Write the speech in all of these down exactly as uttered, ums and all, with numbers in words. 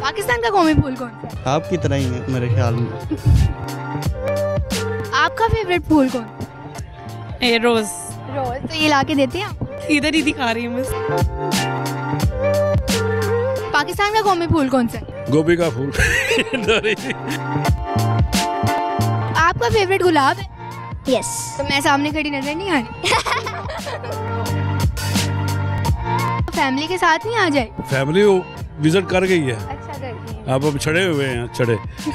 पाकिस्तान का कौमी फूल कौन सा है? आपकी तरह ही है मेरे ख्याल में। आपका फेवरेट फूल कौन? ए, रोज रोज। तो ये ला के देते हैं आप? इधर ही दिखा रही हूँ बस। पाकिस्तान का कौमी फूल कौन सा है? गोभी का फूल। आपका फेवरेट गुलाब है? यस। तो मैं सामने खड़ी नजर नहीं आ रही? फैमिली के साथ नहीं आ जाए? फैमिली वो विजिट कर गई है। अच्छा करती है। आप अब छड़े हुए हैं छड़े।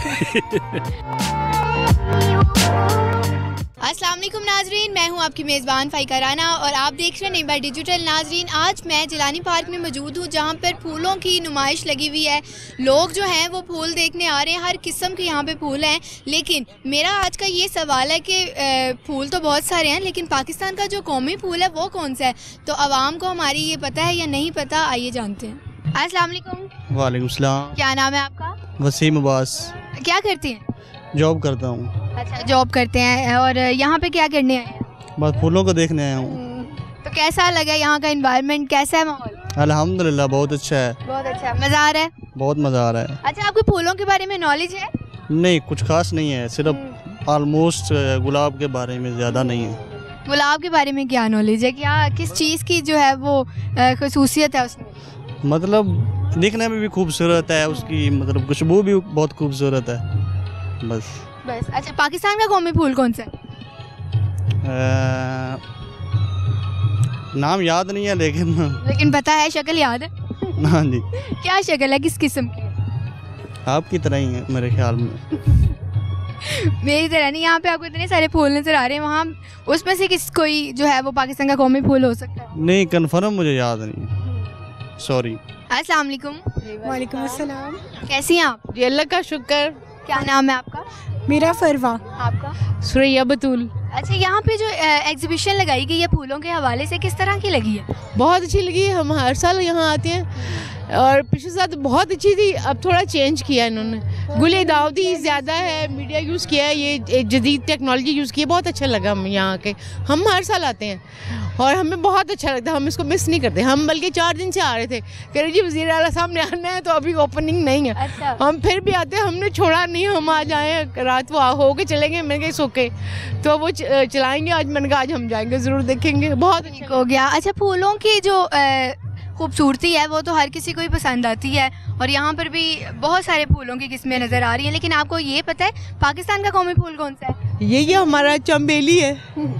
अस्सलाम वालेकुम नाजरीन, मैं हूं आपकी मेज़बान फ़ाइका राना और आप देख रहे हैं नेबर डिजिटल। नाजरीन, आज मैं जिलानी पार्क में मौजूद हूं जहां पर फूलों की नुमाइश लगी हुई है। लोग जो हैं वो फूल देखने आ रहे हैं, हर किस्म के यहाँ पे फूल हैं। लेकिन मेरा आज का ये सवाल है कि फूल तो बहुत सारे हैं, लेकिन पाकिस्तान का जो कौमी फूल है वो कौन सा है? तो आवाम को हमारी ये पता है या नहीं पता, आइए जानते हैं। अस्सलाम वालेकुम। वालेकुम सलाम। क्या नाम है आपका? वसीम अब्बास। क्या करती हैं? जॉब करता हूँ। अच्छा, जॉब करते हैं। और यहाँ पे क्या करने आए हैं? बस फूलों को देखने आया हूँ। तो कैसा लगा यहाँ का एनवायरनमेंट, कैसा है माहौल? अल्हम्दुलिल्लाह बहुत अच्छा है। बहुत अच्छा, मज़ा आ रहा है? बहुत मज़ा आ रहा है। अच्छा, आपको फूलों के बारे में नॉलेज है? नहीं, कुछ खास नहीं है, सिर्फ ऑलमोस्ट गुलाब के बारे में ज़्यादा नहीं है। गुलाब के बारे में क्या नॉलेज है? क्या किस चीज़ की जो है वो खसूसियत है उसमें? मतलब दिखने में भी खूबसूरत है, उसकी मतलब खुशबू भी बहुत खूबसूरत है, बस बस। अच्छा, पाकिस्तान का कौमी फूल कौन सा है? आ, नाम याद नहीं है लेकिन लेकिन पता है, शक्ल याद है? हाँ जी। क्या शक्ल है, किस किस्म की है? आपकी तरह ही है मेरे ख्याल में। मेरी तरह नहीं। यहाँ पे आपको इतने सारे फूल नजर आ रहे हैं, वहाँ उसमें से किस कोई जो है वो पाकिस्तान का कौमी फूल हो सकता है? नहीं, कन्फर्म मुझे याद नहीं, सॉरी। अस्सलाम वालेकुम। वालेकुम अस्सलाम। कैसी हैं आप? जी अल्लाह का शुक्र। क्या नाम है आपका? मेरा फरवा। आपका? सुरैया बतूल। अच्छा, यहाँ पे जो एग्जीबिशन लगाई गई है फूलों के हवाले से, किस तरह की लगी है? बहुत अच्छी लगी। हम हर साल यहाँ आते हैं और पिछले साल तो बहुत अच्छी थी, अब थोड़ा चेंज किया इन्होंने। गुले दाउदी ज़्यादा है, मीडिया यूज़ किया है, ये जदीद टेक्नोलॉजी यूज़ की है। बहुत अच्छा लगा हम यहाँ के। हम हर साल आते हैं और हमें बहुत अच्छा लगता है, हम इसको मिस नहीं करते। हम बल्कि चार दिन से आ रहे थे, कह रहे जी वज़ीर आला सामने आना है तो अभी ओपनिंग नहीं है। अच्छा। हम फिर भी आते हैं, हमने छोड़ा नहीं, हम आज आए, रात वो हो के चलेंगे। मैंने कहा सोके तो वो चलाएंगे आज, मैंने कहा आज हम जाएंगे, ज़रूर देखेंगे। बहुत अच्छा हो गया। अच्छा, फूलों की जो खूबसूरती है वो तो हर किसी को ही पसंद आती है और यहाँ पर भी बहुत सारे फूलों की किस्में नज़र आ रही हैं। लेकिन आपको ये पता है पाकिस्तान का कौमी फूल कौन सा है? ये ये हमारा चंबेली है।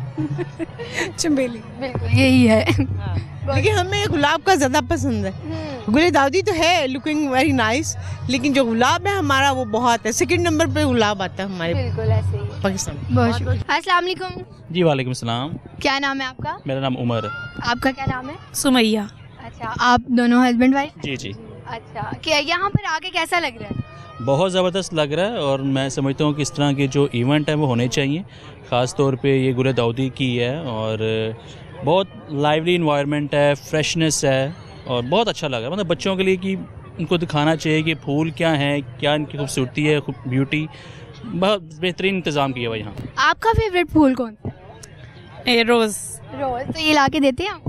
चंबेली बिल्कुल यही है। लेकिन हमें गुलाब का ज़्यादा पसंद है। गुले दाउदी तो है, लुकिंग वेरी नाइस, लेकिन जो गुलाब है हमारा वो बहुत है। सेकंड नंबर पे गुलाब आता है हमारे बिल्कुल ऐसे ही पाकिस्तान। बहुत शुक्रिया। अस्सलाम वालेकुम। जी वालेकुम सलाम। क्या नाम है आपका? मेरा नाम उमर है। आपका क्या नाम है? सुमैया। अच्छा, आप दोनों हस्बैंड वाइफ? जी जी। अच्छा, क्या यहाँ पर आके कैसा लग रहा है? बहुत ज़बरदस्त लग रहा है और मैं समझता हूँ कि इस तरह के जो इवेंट हैं वो होने चाहिए। ख़ास तौर पे ये गुले दाउदी की है और बहुत लाइवली इन्वायरमेंट है, फ्रेशनेस है और बहुत अच्छा लग रहा है। मतलब बच्चों के लिए कि उनको दिखाना चाहिए कि फूल क्या हैं, क्या इनकी खूबसूरती है, ब्यूटी। बहुत बेहतरीन इंतज़ाम किया हुआ यहाँ। आपका फेवरेट फूल कौन सा? ए, रोज़। रोज। तो ये ला के देते हैं आपको?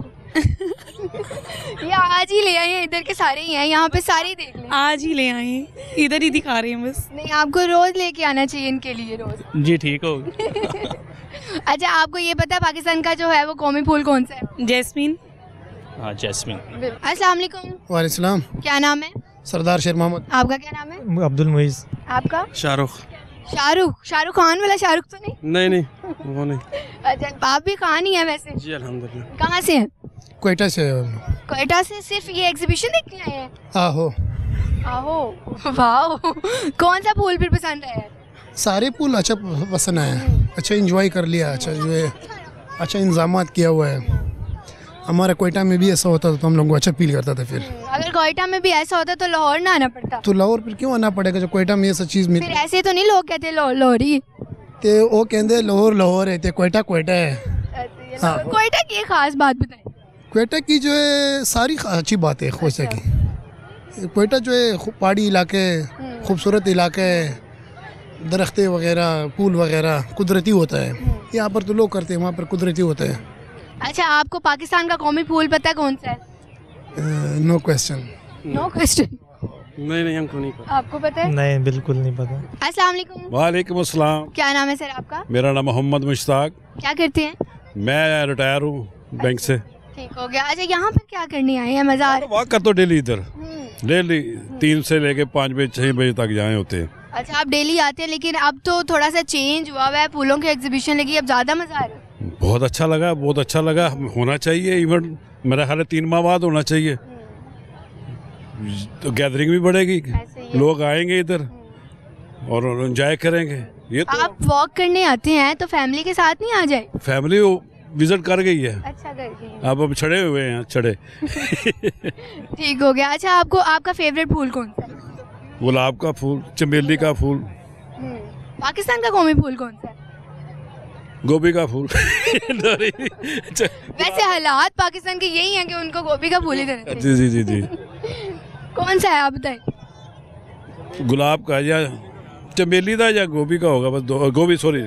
ये आज ही ले आए हैं, इधर के सारे ही हैं, यहाँ पे सारे ही देख लें। आज ही ले आए हैं, इधर ही दिखा रही हूँ बस। नहीं, आपको रोज लेके आना चाहिए इनके लिए, रोज। जी ठीक हो। अच्छा, आपको ये पता है पाकिस्तान का जो है वो कौमी फूल कौन सा है? जैस्मीन। हाँ जैस्मिन। अस्सलाम वालेकुम। वालेकुम सलाम। क्या नाम है? सरदार शेर मोहम्मद। आपका क्या नाम है? अब्दुल मुइज़। आपका? शाहरुख। शाहरुख। शाहरुख खान वाला शाहरुख तो नहीं? नहीं नहीं वो नहीं। अच्छा, आप भी खान ही है वैसे? जी अल्हम्दुलिल्लाह। कहाँ से हैं? कोयटा से। कोयटा से। सिर्फ ये एग्जीबिशन देखने आए हैं? आहो आहो, वाह। कौन सा फूल फिर पसंद आया? सारे फूल अच्छा पसंद आया, अच्छा इंजॉय कर लिया, अच्छा जो है अच्छा इंतजामात किया हुआ है। हमारा कोयटा में भी ऐसा होता था तो हम लोग को अच्छा फील करता था। फिर अगर कोयटा में भी ऐसा होता तो लाहौर ना आना पड़ता? तो लाहौर फिर क्यों आना पड़ेगा जब कोयटा में ये सब चीज़ फिर मिलती? ऐसे तो नहीं लोग कहते लाहौरी? ते वो कहते लाहौर लाहौर है, ते कोयटा कोयटा है। हाँ। कोयटा की एक खास बात बताएं। कोयटा की जो है सारी अच्छी बात है कोयटा की। कोयटा जो है पहाड़ी इलाके, खूबसूरत इलाके, दरख्तें वगैरह, फूल वगैरह कुदरती होता है। यहाँ पर तो लोग करते हैं, वहाँ पर कुदरती होता है। अच्छा, आपको पाकिस्तान का कौमी फूल पता है कौन सा है? No question. No question. नहीं नहीं हमको नहीं पता। आपको पता है? नहीं, बिल्कुल नहीं पता। अस्सलाम वालेकुम। वालेकुम अस्सलाम। क्या नाम है सर आपका? मेरा नाम मोहम्मद मुश्ताक। क्या करते हैं? मैं रिटायर हूँ बैंक से। ठीक हो गया। अच्छा, यहाँ पर क्या करने आए हैं? मज़ार? वॉक करता हूँ डेली इधर, डेली तीन से लेके पाँच बजे छः बजे तक जाए होते हैं। अच्छा, आप डेली आते हैं, लेकिन अब तो थोड़ा सा चेंज हुआ हुआ है, फूलों की एग्जीबिशन लगी, अब ज़्यादा मज़ा आ रहा है। बहुत अच्छा लगा, बहुत अच्छा लगा। होना चाहिए इवेंट, मेरा ख्याल है तीन माह बाद होना चाहिए, तो गैदरिंग भी बढ़ेगी, लोग आएंगे इधर और एंजॉय करेंगे। ये तो आप वॉक करने आते हैं तो फैमिली के साथ नहीं आ जाए? फैमिली विजिट कर गई है। अच्छा, कर गई। अब अब छड़े हुए हैं छड़े। ठीक हो गया। अच्छा, आपको आपका फेवरेट फूल कौन सा है? गुलाब का फूल, चमेली का फूल। पाकिस्तान का कौमी फूल कौन सा है? गोभी का फूल। वैसे हालात पाकिस्तान के यही हैं कि उनको गोभी का फूल ही देना चाहिए। जी जी जी जी। कौन सा है आप बताएं? गुलाब का या चमेली का या गोभी का होगा, बस दो। गोभी, सॉरी,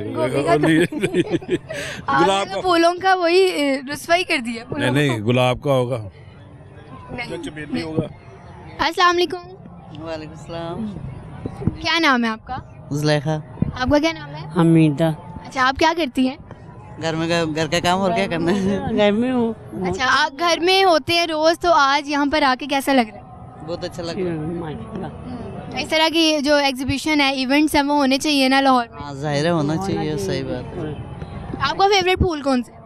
गुलाब का। फूलों का वही रुसवाई कर दिया। नहीं नहीं, गुलाब का होगा, नहीं। चमेली होगा। अस्सलाम वालेकुम। वालेकुम सलाम। क्या नाम है आपका? जुलेखा। आपका क्या नाम है? हमीदा। अच्छा, आप क्या करती हैं? घर में घर का काम और क्या करना है, घर में हूँ। अच्छा, आप घर में होते हैं रोज, तो आज यहाँ पर आके कैसा लग रहा है? बहुत अच्छा लग रहा है। इस तरह की जो एग्जीबिशन है, इवेंट्स हैं, वो होने चाहिए ना लाहौर में। हाँ, जाहिर है होना चाहिए, सही बात है। आपका फेवरेट फूल कौन सा?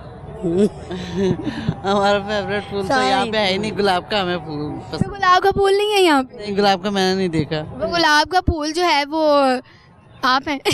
हमारा फेवरेट फूल तो यहाँ पे है ही नहीं, गुलाब का हमें फूल तो पसंद। गुलाब का फूल नहीं है यहाँ पे? नहीं, गुलाब का मैंने नहीं देखा। वो गुलाब का फूल जो है वो आप हैं।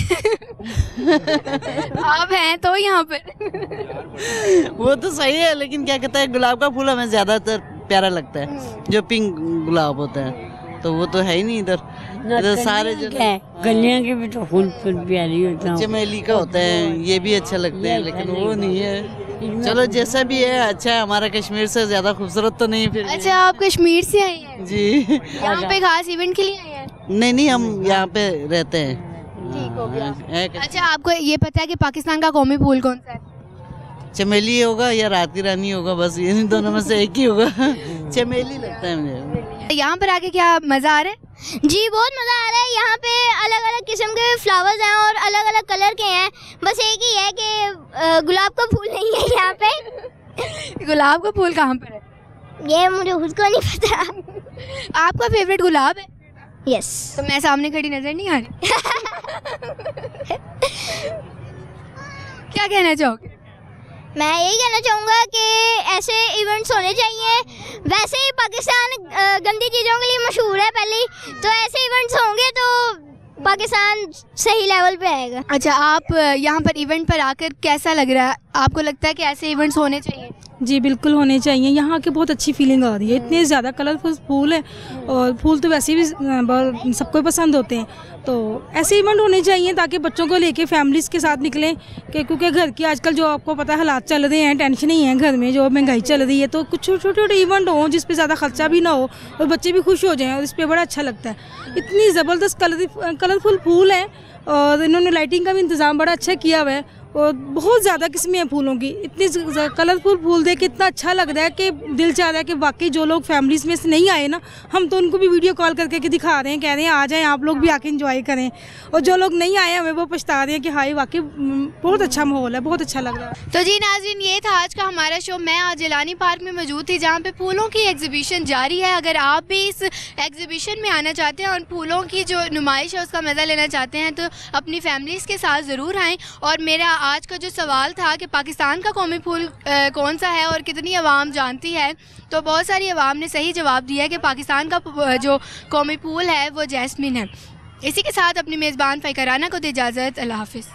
आप हैं तो यहाँ पर। वो तो सही है, लेकिन क्या कहता है, गुलाब का फूल हमें ज्यादातर प्यारा लगता है, जो पिंक गुलाब होता है, तो वो तो है ही नहीं इधर। इधर सारे जो गलियां के भी तो फूल फूल प्यारी होता है, चमेली का होता है, ये भी अच्छे लगते हैं, लेकिन वो नहीं है। चलो जैसा भी है अच्छा है, हमारा कश्मीर से ज्यादा खूबसूरत तो नहीं फिर। अच्छा, आप कश्मीर से आए हैं? जी। यहाँ पे खास इवेंट के लिए आए हैं? नहीं नहीं, हम यहाँ पे रहते हैं। ठीक हो गया। है, अच्छा, आपको ये पता है कि पाकिस्तान का कौमी फूल कौन सा है? चमेली होगा या रात की रानी होगा, बस इन दोनों में से एक ही होगा। चमेली लगता है मुझे। यहाँ पर आके क्या मज़ा आ रहा है? जी, बहुत मज़ा आ रहा है। यहाँ पे अलग अलग किस्म के फ्लावर्स हैं और अलग अलग कलर के हैं। बस एक ही है कि गुलाब का फूल नहीं है यहाँ पे। गुलाब का फूल कहाँ पर है? ये मुझे खुद को नहीं पता। आपका फेवरेट गुलाब है? यस। तो मैं सामने खड़ी नजर नहीं आ रही। क्या कहना चाहोगे? मैं यही कहना चाहूँगा कि ऐसे इवेंट्स होने चाहिए। वैसे ही पाकिस्तान गंदी चीज़ों के लिए मशहूर है पहले, तो ऐसे इवेंट्स होंगे तो पाकिस्तान सही लेवल पे आएगा। अच्छा, आप यहाँ पर इवेंट पर आकर कैसा लग रहा है? आपको लगता है कि ऐसे इवेंट्स होने चाहिए? जी बिल्कुल होने चाहिए। यहाँ के बहुत अच्छी फीलिंग आ रही है, इतने ज़्यादा कलरफुल फूल है, और फूल तो वैसे भी सबको पसंद होते हैं, तो ऐसे इवेंट होने चाहिए ताकि बच्चों को लेके फैमिलीज़ के साथ निकलें, कि क्योंकि घर की आजकल जो आपको पता है हालात चल रहे हैं, टेंशन ही है घर में, जो महंगाई चल रही है, तो कुछ छोटे छोटे इवेंट हों जिस पे ज़्यादा खर्चा भी ना हो और बच्चे भी खुश हो जाएँ, और इस पर बड़ा अच्छा लगता है। इतनी ज़बरदस्त कलर कलरफुल फूल हैं, और इन्होंने लाइटिंग का भी इंतज़ाम बड़ा अच्छा किया हुआ है, और बहुत ज़्यादा किस्में हैं फूलों की। इतनी कलरफुल फूल देख के इतना अच्छा लग रहा है कि दिल चाह रहा है कि वाकई जो लोग फैमिलीज़ में से नहीं आए ना, हम तो उनको भी वीडियो कॉल करके के दिखा रहे हैं, कह रहे हैं आ जाएं आप लोग भी आके एंजॉय करें, और जो लोग नहीं आए हमें वो पछता रहे हैं कि हाई वाकई बहुत अच्छा माहौल है, बहुत अच्छा लग रहा है। तो जी नाज़रीन, ये था आज का हमारा शो। मैं आज जिलानी पार्क में मौजूद थी, जहाँ पे फूलों की एग्जीबिशन जारी है। अगर आप भी इस एग्जीबिशन में आना चाहते हैं और फूलों की जो नुमाइश है उसका मज़ा लेना चाहते हैं, तो अपनी फैमिलीज़ के साथ ज़रूर आएँ। और मेरा आज का जो सवाल था कि पाकिस्तान का कौमी फूल आ, कौन सा है और कितनी आवाम जानती है, तो बहुत सारी आवाम ने सही जवाब दिया है कि पाकिस्तान का जो कौमी फूल है वो जैस्मिन है। इसी के साथ अपनी मेज़बान फ़ाइका राना को दे इजाज़त। अल्लाह हाफ़िज़।